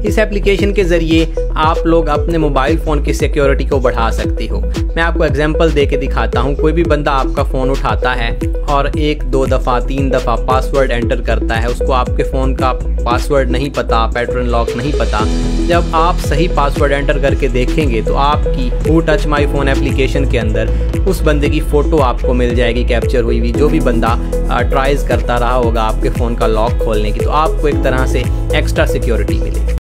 इस एप्लीकेशन के ज़रिए आप लोग अपने मोबाइल फ़ोन की सिक्योरिटी को बढ़ा सकते हो। मैं आपको एग्जांपल दे के दिखाता हूँ। कोई भी बंदा आपका फ़ोन उठाता है और 1, 2 दफ़ा 3 दफ़ा पासवर्ड एंटर करता है, उसको आपके फ़ोन का पासवर्ड नहीं पता, पैटर्न लॉक नहीं पता। जब आप सही पासवर्ड एंटर करके देखेंगे तो आपकी who touch my phone application के अंदर उस बंदे की फ़ोटो आपको मिल जाएगी कैप्चर हुई हुई, जो भी बंदा ट्राइज करता रहा होगा आपके फ़ोन का लॉक खोलने की। तो आपको एक तरह से एक्स्ट्रा सिक्योरिटी मिलेगी।